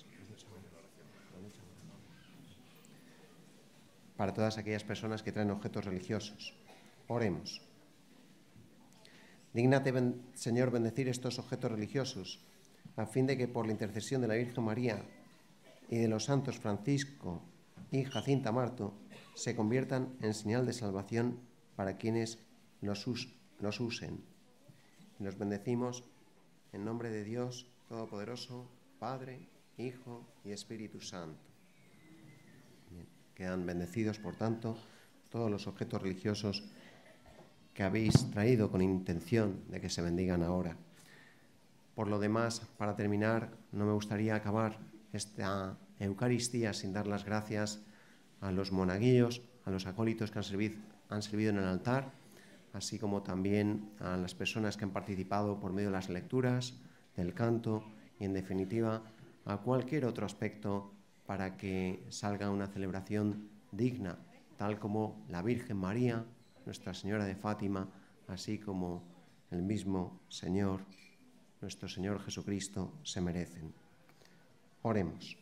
Para todas aquellas personas que traen objetos religiosos. Oremos. Dígnate, Señor, bendecir estos objetos religiosos, a fin de que por la intercesión de la Virgen María y de los santos Francisco y Jacinta Marto se conviertan en señal de salvación para quienes los usen. Y los bendecimos en nombre de Dios Todopoderoso, Padre, Hijo y Espíritu Santo. Bien. Quedan bendecidos, por tanto, todos los objetos religiosos que habéis traído con intención de que se bendigan ahora. Por lo demás, para terminar, no me gustaría acabar esta Eucaristía sin dar las gracias a los monaguillos, a los acólitos que han han servido en el altar, así como también a las personas que han participado por medio de las lecturas, del canto y, en definitiva, a cualquier otro aspecto para que salga una celebración digna, tal como la Virgen María, Nuestra Señora de Fátima, así como el mismo Señor, nuestro Señor Jesucristo, se merecen. Oremos.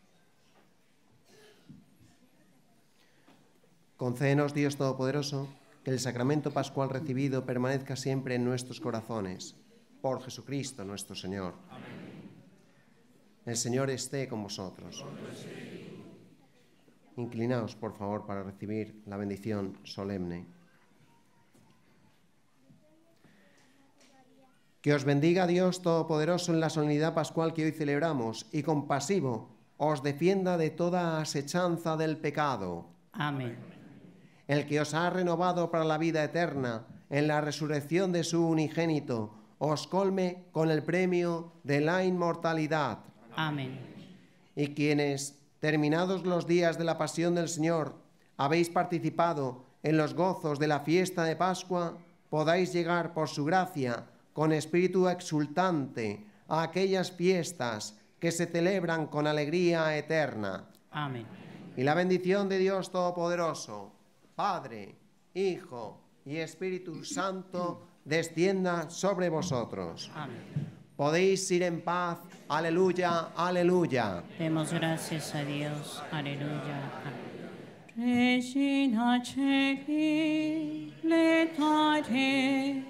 Concédenos, Dios Todopoderoso, que el sacramento pascual recibido permanezca siempre en nuestros corazones. Por Jesucristo nuestro Señor. Amén. El Señor esté con vosotros. Inclinaos, por favor, para recibir la bendición solemne. Que os bendiga Dios Todopoderoso en la solemnidad pascual que hoy celebramos y compasivo os defienda de toda asechanza del pecado. Amén. El que os ha renovado para la vida eterna en la resurrección de su unigénito, os colme con el premio de la inmortalidad. Amén. Y quienes, terminados los días de la pasión del Señor, habéis participado en los gozos de la fiesta de Pascua, podáis llegar por su gracia con espíritu exultante a aquellas fiestas que se celebran con alegría eterna. Amén. Y la bendición de Dios Todopoderoso, Padre, Hijo y Espíritu Santo, descienda sobre vosotros. Amén. Podéis ir en paz. Aleluya, aleluya. Demos gracias a Dios. Aleluya. Regina Celi, letare,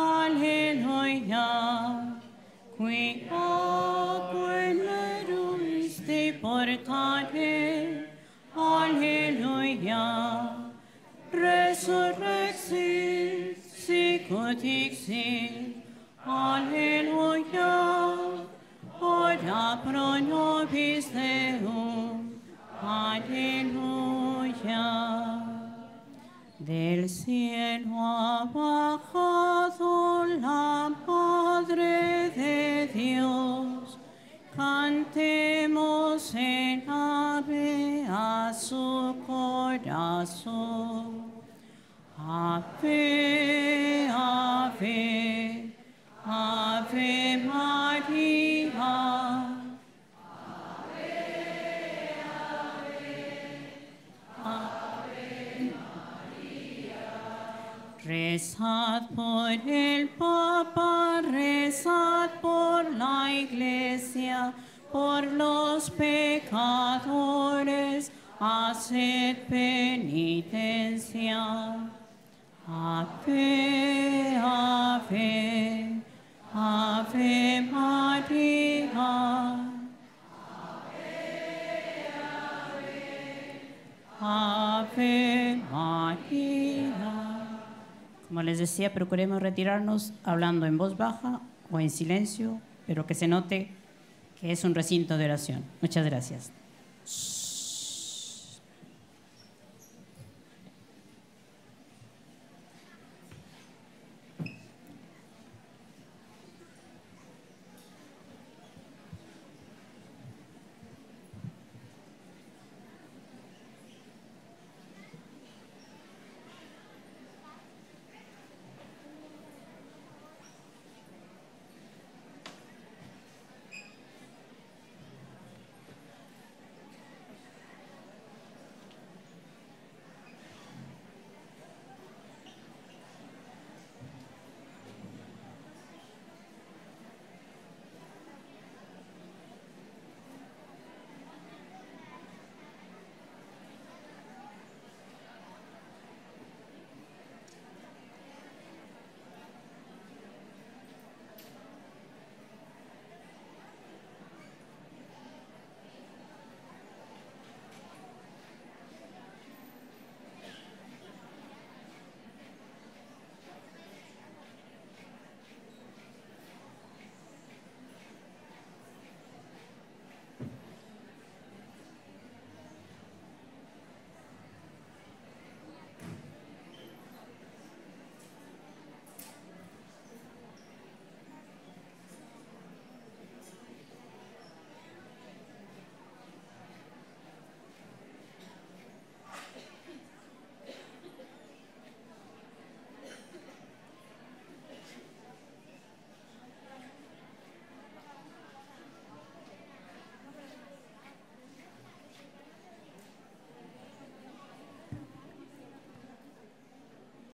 aleluya. Qui abueleruis de portare, aleluya. Resurrexit, sicut dixit, aleluya. Ora pro nobis Deum, aleluya. Del cielo ha bajado la Madre de Dios, cantemos en ave a su corazón. Ave, ave, ave María. Rezad por el Papa, rezad por la Iglesia, por los pecadores, haced penitencia. Ave, ave, ave María. Ave María. Como les decía, procuremos retirarnos hablando en voz baja o en silencio, pero que se note que es un recinto de oración. Muchas gracias.